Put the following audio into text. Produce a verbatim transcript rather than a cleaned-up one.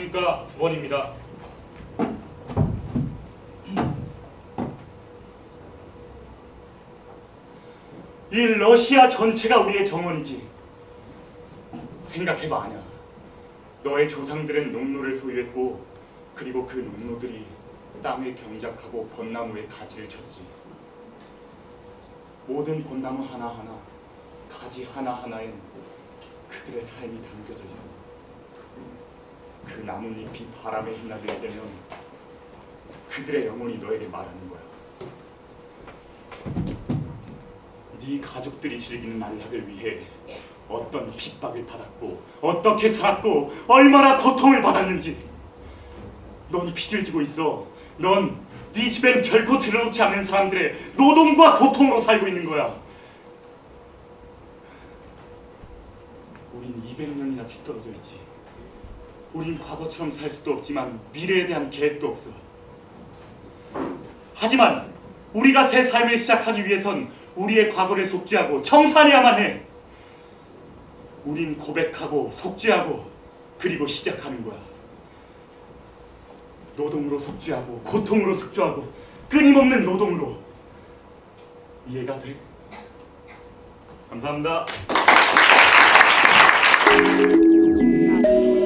안녕하십니까. 구 번입니다. 이 러시아 전체가 우리의 정원이지. 생각해봐, 아냐. 너의 조상들은 농노를 소유했고, 그리고 그 농노들이 땅을 경작하고 벚나무에 가지를 쳤지. 모든 벚나무 하나하나, 가지 하나하나엔 그들의 삶이 담겨져 있어. 그 나뭇잎이 바람에 휘날릴 때면 그들의 영혼이 너에게 말하는 거야. 네 가족들이 즐기는 안락을 위해 어떤 핍박을 받았고 어떻게 살았고 얼마나 고통을 받았는지. 넌 빚을 지고 있어. 넌 네 집엔 결코 들여놓지 않는 사람들의 노동과 고통으로 살고 있는 거야. 우린 이백 년이나 뒤떨어져 있지. 우린 과거처럼 살 수도 없지만 미래에 대한 계획도 없어. 하지만 우리가 새 삶을 시작하기 위해선 우리의 과거를 속죄하고 청산해야만 해. 우린 고백하고 속죄하고 그리고 시작하는 거야. 노동으로 속죄하고 고통으로 속죄하고 끊임없는 노동으로. 이해가 돼? 감사합니다.